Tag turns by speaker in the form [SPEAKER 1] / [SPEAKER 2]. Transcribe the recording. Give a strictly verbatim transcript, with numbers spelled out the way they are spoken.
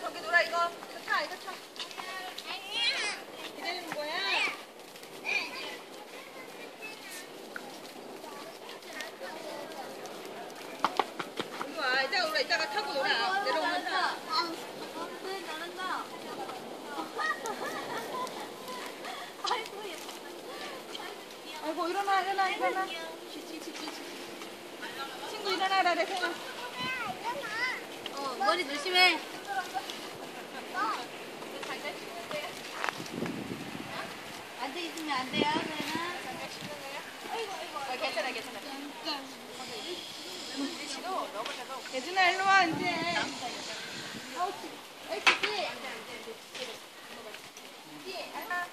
[SPEAKER 1] 저기 놀아 이거. 차 이거 차. 기다리는 거야? 이리 와. 이따가 놀아. 이따가 타고 놀아. 내려오면 타.
[SPEAKER 2] 네, 잘한다. 아이고, 예뻐.
[SPEAKER 1] 아이고 일어나 일어나 일어나. 친구 일어나라 대생아.
[SPEAKER 2] 어, 머리 조심해. 앉아 있으면 안 돼요, 그러면.
[SPEAKER 1] 아, 괜찮아 괜찮아. 예준아 일로 와 이제. 아우, 에이, 지. 지, 앉아.